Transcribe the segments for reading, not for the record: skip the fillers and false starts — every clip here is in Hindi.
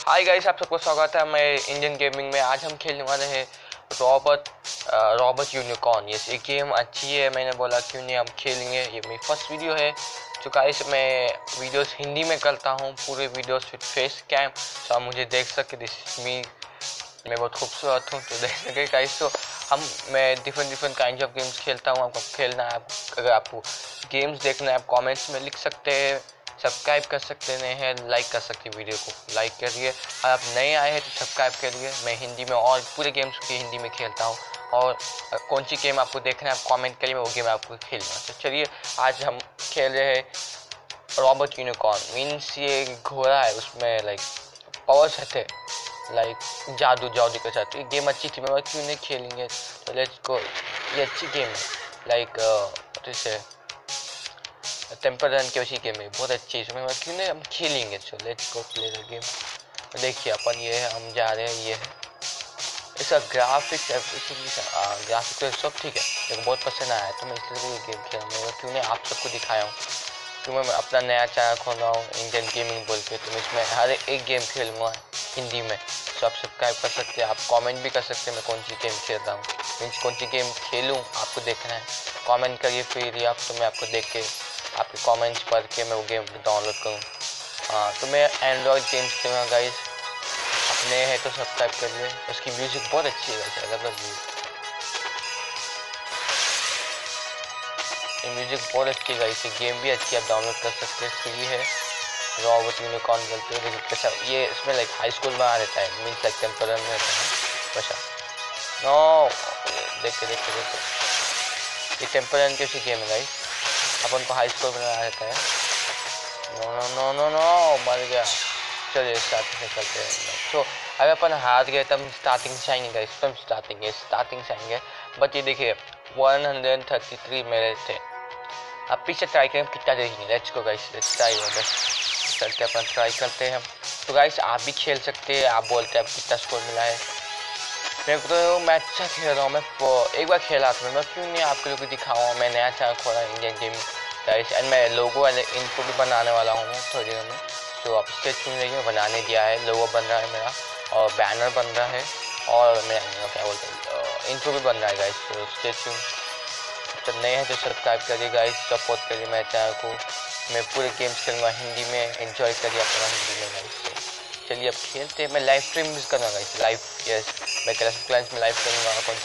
हाय गाइस, आप सबको स्वागत है मैं इंडियन गेमिंग में। आज हम खेलने वाले हैं रॉबर्ट यूनिकॉर्न। ये गेम अच्छी है, मैंने बोला क्यों नहीं हम खेलेंगे। ये मेरी फर्स्ट वीडियो है। तो गाइस मैं वीडियोस हिंदी में करता हूँ, पूरे वीडियोस विद फेस कैम, तो आप मुझे देख सके। दिस मी, मैं बहुत खूबसूरत हूँ तो देख सके गाइस। तो मैं डिफरेंट काइंड ऑफ गेम्स खेलता हूँ। आपको खेलना है, अगर आपको गेम्स देखना है आप कमेंट्स में लिख सकते हैं, सब्सक्राइब कर सकते हैं, लाइक कर सकते हैं। वीडियो को लाइक करिए। और आप नए आए हैं तो सब्सक्राइब करिए। मैं हिंदी में और पूरे गेम्स की हिंदी में खेलता हूँ। और कौन सी गेम आपको देखना है आप कमेंट करिए, मैं वो गेम आपको खेलना। तो चलिए आज हम खेल रहे हैं रॉबर्ट यूनिकॉर्न। मीन्स ये घोड़ा है, उसमें लाइक पावर्स रहते, लाइक जादू के साथ। ये गेम अच्छी थी, मैं क्यों नहीं खेलेंगे। तो लेट्स गो। ये अच्छी गेम है, लाइक जैसे टेम्पल रन की वैसी गेम है, बहुत अच्छी है। इसमें क्यों नहीं हम खेलेंगे। So let's go play the game. देखिए अपन ये है, हम जा रहे हैं। ये है इसका ग्राफिक्स, ग्राफिक्स तो सब ठीक है, मेरे को बहुत पसंद आया है तो मैं इसलिए ये गेम खेल रहा हूँ। क्यों नहीं आप सबको दिखाया हूँ, क्यों मैं अपना नया चैनल खोल रहा हूँ इंडियन गेमिंग बोल के। तो मैं इसमें हर एक गेम खेलूँगा हिंदी में। तो आप सब्सक्राइब कर सकते हैं, आप कमेंट भी कर सकते हैं मैं कौन सी गेम खेल रहा हूँ, मीन्स कौन सी गेम खेलूँ आपको देखना है। कमेंट करिए फिर आप, तो मैं आपको देख के आपके कमेंट्स पढ़ के मैं वो गेम डाउनलोड करूँ। हाँ, तो मैं एंड्रॉयड गेम्स खेलूँगा गाइस। अपने हैं तो सब्सक्राइब करिए। उसकी म्यूज़िक बहुत अच्छी है गाइस, अलग अलग म्यूज़िक बहुत अच्छी है गाइस। ये गेम भी अच्छी है, आप डाउनलोड कर सकते हैं, फ्री है। रॉबर्ट यूनिकॉर्न बोलते हैं। देखिए कैसा ये इसमें लाइक हाई स्कूल बना रहता है, मीन्स लाइक टेम्पल रन में रहता है वैसा। नो देखते देखते देखते ये टेम्पल रन की गेम है गाइस, अपन को हाई स्कूल बना रहता है। No no no no no, मर गया। चलिए स्टार्टिंग से करते हैं। तो अगर अपन हार गए तब स्टार्टिंग से आएंगे गाइस, तब स्टार्टिंग से आएंगे। बट ये देखिए 133 मेरे थे। अब पीछे ट्राई करें कितना देखेंगे। Let's go guys, let's try. बस चलते अपन ट्राई करते हैं। तो गाइस आप भी खेल सकते हैं, आप बोलते हैं आप कितना स्कोर मिला है। मेरे को तो मैं अच्छा खेल रहा हूँ। मैं एक बार खेला था, मैं क्यों नहीं आपके लोग दिखाऊँ। मैं नया चैनल खोला इंडियन गेम गाइस, एंड मैं लोगो वाले इनको भी बनाने वाला हूँ मैं थोड़ी देर में। तो आप स्टेज चुन रही है, बनाने दिया है, लोगो बन रहा है मेरा और बैनर बन रहा है और मैं क्या बोलते हैं इंट्रो भी बन रहा है गाइस। तो स्टेज चुन, जब नए हैं तो सब्सक्राइब करिए गाइस, सपोर्ट करिए मेरे चैनल को। मैं पूरे गेम्स खेलूँगा हिंदी में, एंजॉय करिए अपना हिंदी में गाइस। चलिए अब खेलते हैं। मैं लाइव स्ट्रीम भी करूँगा गाइस, लाइव। यस, मैं क्लैश ऑफ क्लैंस में लाइव करूँगा, कौन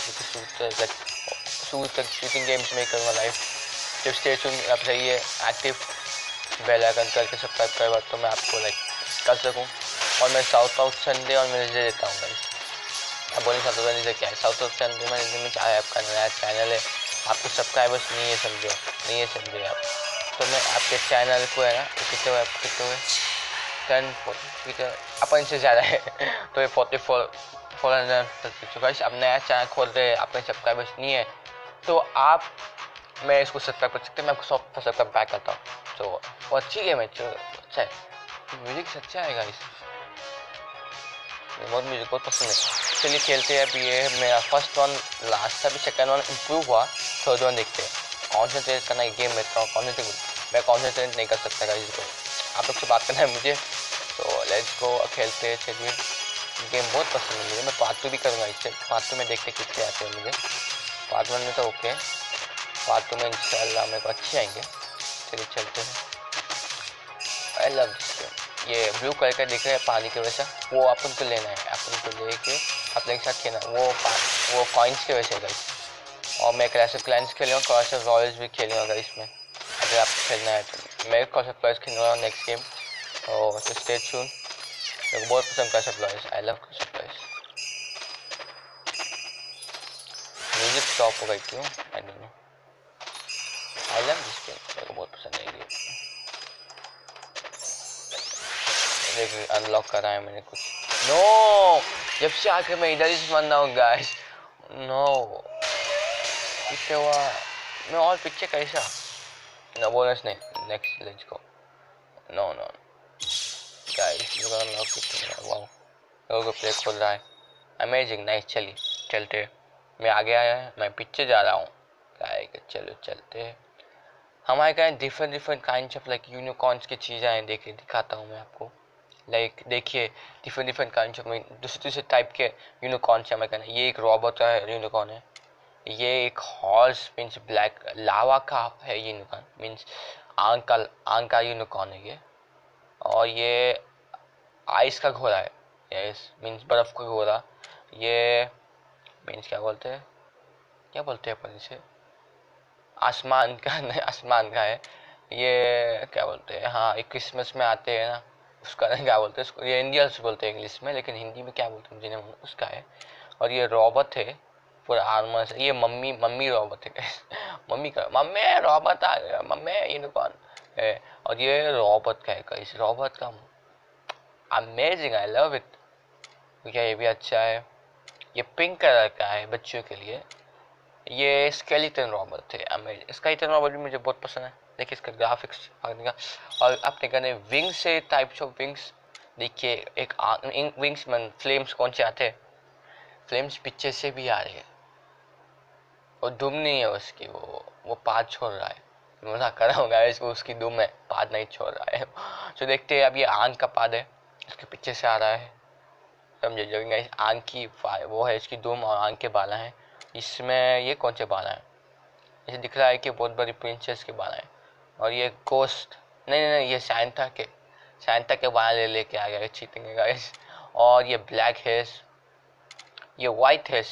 सी शूटिंग गेम्स में करूँगा लाइव। जब स्टे ट्यून आप रहिए एक्टिव, बेल आइकन करके सब्सक्राइब करवा तो मैं आपको लाइक कर सकूँ। और मैं साउथ संडे और मैनेजर देता हूँ गाइस। अब बोलें साउथ संडे क्या है, साउथ संडे मैनेजर में चाहे आपका नया चैनल है, आपको सब्सक्राइबर्स नहीं है समझो, नहीं है समझे आप, तो मैं आपके चैनल को है ना कितने हुए, आप कितने हुए 10 40 अपन से ज़्यादा है तो ये 400 गाइस। अब नया चैनल खोल रहे हैं, आपके सब्सक्राइबर्स नहीं है तो आप, मैं इसको सब्सक्राइब कर सकते हैं, मैं आपको सब्सक्राइब बैक करता हूँ। तो वो अच्छी गेम है, अच्छा है, म्यूजिक अच्छा है गाइस, बहुत म्यूजिक बहुत पसंद है। चलिए खेलते हैं। अभी ये मेरा फर्स्ट वन लास्ट था, अभी सेकंड वन इम्प्रूव हुआ, थर्ड वन देखते हैं। कॉन्सेंट्रेट करना है गेम में, तो मैं कॉन्सेंट्रेट नहीं कर सकता गाइस, को आप लोग से बात करना है मुझे। तो लेट्स गो खेलते हैं। चलिए गेम बहुत पसंद है मुझे, मैं पार्ट 2 भी करूँगा इससे। पार्ट 2 में देखते कितने आते हैं मुझे। पार्ट 1 में तो ओके, पार्ट 2 में इंशाल्लाह मेरे को अच्छे आएंगे। चलिए चलते हैं। I love this game. ये ब्लू कलर का दिख रहा है पानी के वजह, वो अपन को लेना है, अपन को लेके अपने साथ खेलना। वो कॉइन्स के वजह गाइस। और मैं क्लैश ऑफ क्लैंस खेलूँगा, क्लैश ऑफ रॉयल्स भी खेलूँगा इसमें, अगर आपको खेलना है तो। मैं क्लैश ऑफ क्लैंस खेलूँगा नेक्स्ट गेम। और तो स्टे ट्यून, मेरे को बहुत पसंद clash of clans, I love clash of clans. Music stop हो गई क्यों, I don't know. I love this game, मेरे को बहुत पसंद है ये। देखिए अनलॉक करा है मैंने कुछ। नो, जब से आके मैं इधर ही बन रहा हूँ गाइस। नो पीछे हुआ मैं, और पीछे कैसा। नो बोनस नहीं, next let's go. No no guys, मेरा अनलॉक कितना, वाओ लोगो प्ले खोल रहा है, अमेजिंग नाइस। चलिए चलते, मैं आगे आया, मैं पीछे जा रहा हूँ। चलो चलते हैं। हमारे यहाँ different kinds of like unicorns की चीज़ें हैं, देखिए दिखाता हूँ मैं आपको। लाइक देखिए डिफरेंट डिफरेंट काइंड ऑफ दूसरे दूसरे टाइप के यूनिकॉर्न से हमें करना है। ये एक रॉबर्ट का यूनिकॉर्न है, ये एक हॉर्स मीन्स ब्लैक लावा का है ये यूनिकॉर्न, मीन्स आग का यूनिकॉर्न है ये। और ये आइस का घोड़ा है, यस मीन्स बर्फ का घोड़ा। ये मीन्स क्या बोलते हैं अपन इसे, आसमान का नहीं, आसमान का है ये, क्या बोलते हैं, हाँ एक क्रिसमस में आते हैं ना उसका क्या बोलते हैं उसको, ये इंडियंस बोलते हैं इंग्लिश में, लेकिन हिंदी में क्या बोलते हैं मुझे नहीं मालूम, उसका है। और ये रॉबर्ट है पूरा आर्मर से, ये मम्मी रॉबर्ट है मम्मी रॉबर्ट आ गया, मम्मी यूनिकॉर्न है। और ये रॉबर्ट का है, इस रॉबर्ट का अमेजिंग, आई लव इट। क्या ये भी अच्छा है, ये पिंक कलर का है बच्चों के लिए। ये स्केलेटन रॉबर्ट है, अमेजिंग। स्केलेटन रॉबर्ट भी मुझे बहुत पसंद है, देखिए इसका ग्राफिक्स का। और अपने कहने विंग्स से टाइप्स ऑफ विंग्स देखिए, एक विंग्स में फ्लेम्स कौन से आते हैं, फ्लेम्स पीछे से भी आ रही है और दुम नहीं है उसकी, वो पाद छोड़ रहा है, मजा कर रहा हूँ इसको, उसकी दुम है, पाद नहीं छोड़ रहा है। तो देखते हैं, अब ये आग का पाद है, इसके पीछे से आ रहा है, समझे जो आग की वो है इसकी दुम और आग के बाला हैं। इसमें ये कौन से बाला हैं, इसे दिख रहा है कि बहुत बड़ी प्रिंसेस के बाला हैं। और ये गोस्ट नहीं, ये सैंटा के बाल लेके आ गया, चीटिंग गाइस। और ये ब्लैक हेस, ये वाइट हेस।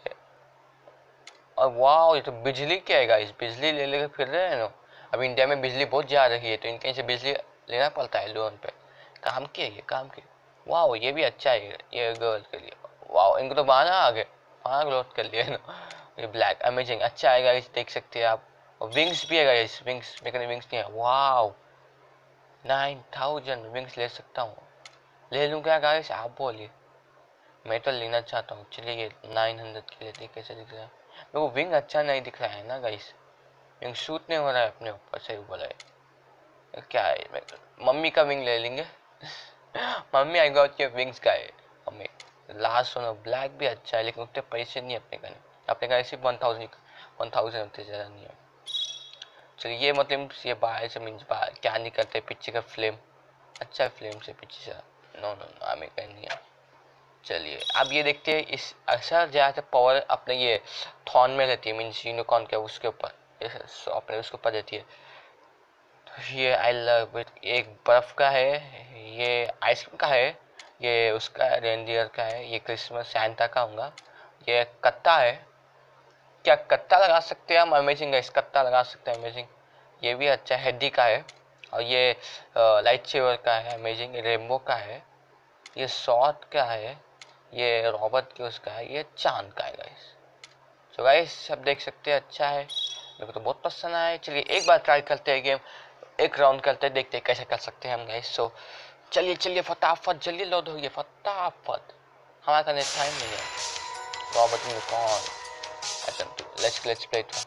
और वाह, ये तो बिजली क्या है गाइस, बिजली ले लेकर फिर रहे हैं ना। अब इंडिया में बिजली बहुत जा रही है, तो इनके से बिजली लेना पड़ता है लोन पे, काम की है ये, काम की। वाह ये भी अच्छा है, ये गर्ल के लिए। वाह इनको तो बाना आ गए, बाना ग्लोथ कर लिया ना। ये ब्लैक अमेजिंग अच्छा है गाइस, देख सकते हैं आप। और विंग्स भी है गाइस, विंग्स मेरे विंग्स नहीं है। वाह 9000 विंग्स ले सकता हूँ, ले लूँ क्या गाइस, आप बोलिए। मैं तो लेना चाहता हूँ, चलिए ये 900 के लिए कैसे दिख रहा है मेरे को, विंग अच्छा नहीं दिख रहा है ना गाइस, विंग शूट नहीं हो रहा है अपने ऊपर, सही बोला है। क्या है, मम्मी का विंग ले लेंगे mummy I got your wings का है मम्मी। लास्ट वन ब्लैक भी अच्छा है, लेकिन उतने पैसे नहीं अपने का सिर्फ 1000 उतने ज़्यादा नहीं है। चलिए ये मतलब ये बाहर से मीन्स बाहर क्या नहीं करते, पीछे का फ्लेम अच्छा है, फ्लेम से पीछे से नो हमें कहीं नहीं है। चलिए अब ये देखते हैं, इस अक्सर ज़्यादा पावर अपने ये थॉर्न में रहती है, मीन्स यूनिकॉर्न के उसके ऊपर, अपने उसके ऊपर रहती है। तो ये आई लव इट। एक बर्फ़ का है, ये आइसक्रीम का है, ये उसका रेनडियर का है, ये क्रिसमस सैंटा का होगा। ये कत्ता है, क्या कत्ता लगा सकते हैं हम, अमेजिंग है, इस कत्ता लगा सकते हैं, अमेजिंग। ये भी अच्छा है, हेडी का है। और ये लाइट सेवर का है, अमेजिंग। रेनबो का है, ये सॉट का है, ये रॉबर्ट के उसका है, ये चांद का है गाइस। सो गाइस सब देख सकते हैं, अच्छा है, मेरे को तो बहुत पसंद आया। चलिए एक बार ट्राई करते हैं गेम, एक राउंड करते हैं, देखते हैं कैसे कर सकते हैं हम गाइस। सो चलिए फटाफट जल्दी लोड होइए फटाफट, हमारे करने टाइम नहीं है। Robert unicorn let's play it.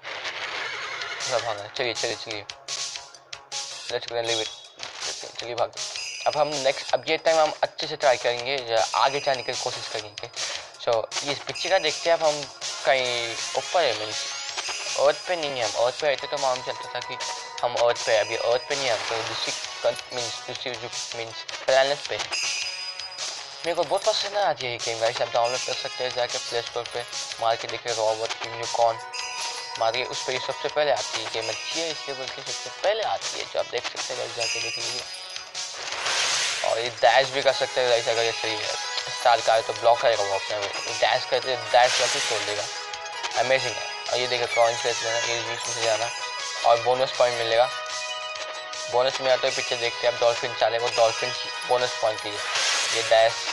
चलिए लेट्स गो लीव इट, चलिए भाग। अब हम नेक्स्ट, अब ये टाइम हम अच्छे से ट्राई करेंगे, आगे जाने की कोशिश करेंगे। सो इस पिक्चर का देखते हैं, अब हम कहीं ऊपर है, मीन्स अर्थ पे नहीं है। हम अर्थ पे रहते तो मालूम चलता था कि हम अर्थ पे, अभी अर्थ पे नहीं है, हम तो दूसरी मीन्स प्लैनेट पे। मेरे को बहुत पसंद है आज ये गेम गाइस, आप डाउनलोड कर सकते हैं जाके प्ले स्टोर पे, मार के देखिए रॉबर्ट यूनिकॉर्न मारिए, उस पर ही सबसे पहले आती है गेम, अच्छी है इसलिए बोल के सबसे पहले आती है, जो आप देख सकते हैं जाके देख लीजिए। और ये डैश भी कर सकते हैं गाइस, अगर ये सही है स्टार का है तो ब्लॉक करेगा वो अपने, डैश करते डैश करके छोड़ देगा, अमेजिंग है। और ये देखिए कॉइन्स लेना, ये बीच में से जाना और बोनस पॉइंट मिलेगा। बोनस में आता है पीछे देखते हैं, अब डॉल्फिन चलेगा, डॉल्फिन बोनस पॉइंट की ये डैश।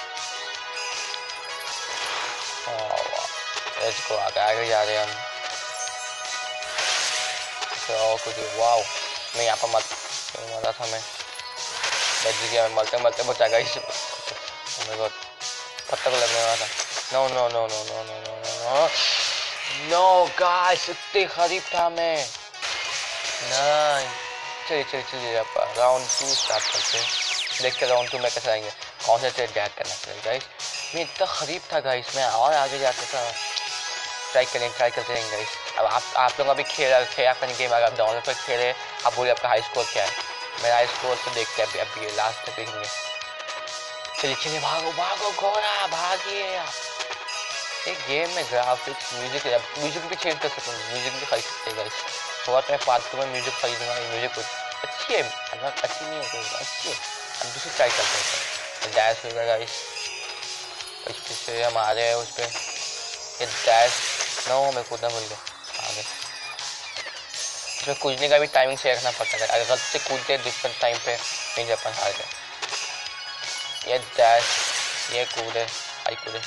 लेट्स गो, आगे जा रहे हैं हम। तो कुछ वाओ, मैं यहाँ पर मरा था, मैं बच गया, मरते बचा गया इस मेरे को पत्थर को लगने वाला था। नो गाइस, इतने करीब था मैं। नहीं चलिए अब राउंड 2 स्टार्ट करते हैं, देखते राउंड 2 में कैसे आएंगे, कौन से ट्रेड बैक करना पड़ेगा गाइस। मैं इतना करीब था गाइस, मैं और आगे जाता था। ट्राई करते रहेंगे गाइस। अब आप लोग अभी खेल अपनी गेम, अगर आप डाउनलोड पर खेले, आप बोलिए आपका हाई स्कोर क्या है। मेरा हाई स्कोर तो देखते हैं अभी ये लास्ट तक देखेंगे। चलिए चलिए भागो भागो घोड़ा भागिए आप। एक गेम में ग्राफिक्स म्यूजिक भी चेंज कर सकते हैं, म्यूजिक भी खरीद सकते हैं गाइस। थोड़ा मैं पार्ट में म्यूजिक खरीदूंगा, म्यूजिक अच्छी है, अच्छी नहीं है कोई अच्छी है। अब दूसरी ट्राई करते हैं। डैश होगा गाइस, इससे हम आ रहे हैं उस पर। ये डैश नो मैं कूदना भूल गया आगे। इसमें कूदने का भी टाइमिंग से रखना पड़ता है, अगर गलत से कूदते डिफरेंट टाइम पे नहीं अपन हार गए। ये डैश, ये कूदे, हाई कूदे,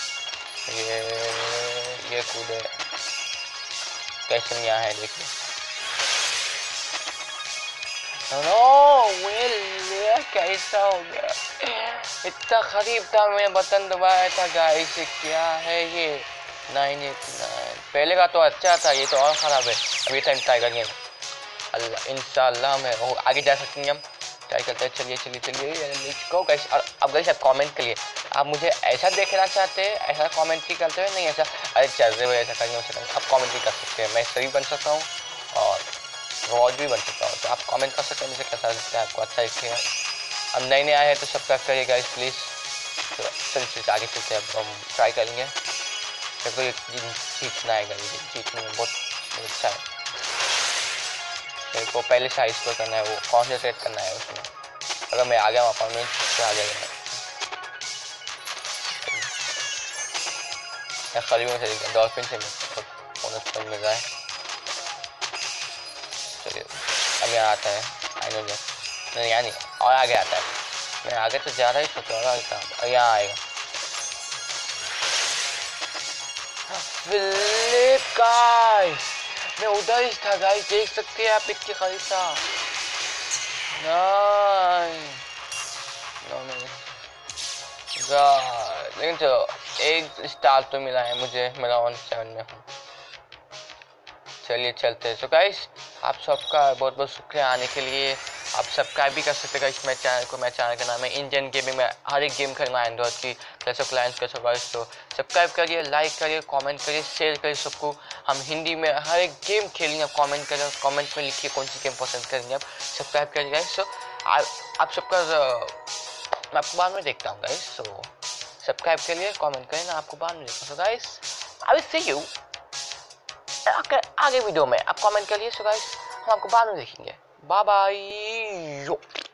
ये कूदे, कैसे यहाँ है देखिए। ये कैसा हो गया, इतना करीब था, मैं बटन दबाया था गाइस। क्या है ये 989? पहले का तो अच्छा था, ये तो और ख़राब है। अभी टाइम ट्राई करेंगे अल्लाह, इंशाल्लाह में आगे जा सकते हैं हम। ट्राई करते हैं, चलिए चलिए चलिए लेट्स गो गाइस। और अब गाइस आप कमेंट करिए, आप मुझे ऐसा देखना चाहते हैं, ऐसा कमेंट ही करते हैं, नहीं ऐसा अरे चल रहे हो ऐसा करेंगे वैसा करेंगे, आप कमेंट ही कर सकते हैं। मैं सही बन सकता हूँ और रॉड भी बन सकता हूँ, तो आप कमेंट कर सकते हैं मुझे कैसा लगता है, आपको अच्छा दिखेगा। अब नए नए आए हैं तो सब्सक्राइब करिए गाइस प्लीज़। तो चलिए आगे चलते हैं, अब हम ट्राई करेंगे। तो ये जीतना है गाइस, जीतने में बहुत अच्छा है। मेरे को पहले साइज को करना है, वो कॉन्सेंट्रेट करना है उसमें। अगर मैं आ गया वहाँ पर, मैं आ जाएगा करीब से डॉल्फिन से बोनस मिल रहा है। चलिए अब यहाँ आता है, आई नो नहीं यहाँ नहीं और आगे आता है। मैं आगे तो जा रहा ही सोचा था यहाँ आएगा। फिलिप गाइस, मैं उधर ही था गाइस, देख सकते हैं आप इतनी करीब था। लेकिन तो एक स्टार तो मिला है मुझे, मेरा 1-7 में हूँ। चलिए चलते हैं। तो गाइस आप सबका बहुत बहुत शुक्रिया आने के लिए। आप सब्सक्राइब भी कर सकते हैं इस मेरे चैनल को। मेरे चैनल का नाम है इंडियन गेमिंग में हर एक गेम खेलना है एंड्रॉइड की, जैसे क्लाइंट्स कैसे गाइस। तो सब्सक्राइब करिए, लाइक करिए, कमेंट करिए, शेयर करिए सबको। हम हिंदी में हर एक गेम खेलेंगे, कमेंट करें, कमेंट में लिखिए कौन सी गेम पसंद करेंगे आप। सब्सक्राइब करिए गाइस। तो आप सबका मैं आपको बाद में देखता हूँ गाइस। तो सब्सक्राइब करिए, कमेंट करें ना, आपको बाद में देखता हूँ। तो guys I will see you आगे वीडियो में। आप कमेंट करिए। सो गाइस हम आपको बाद में देखेंगे। Bye bye.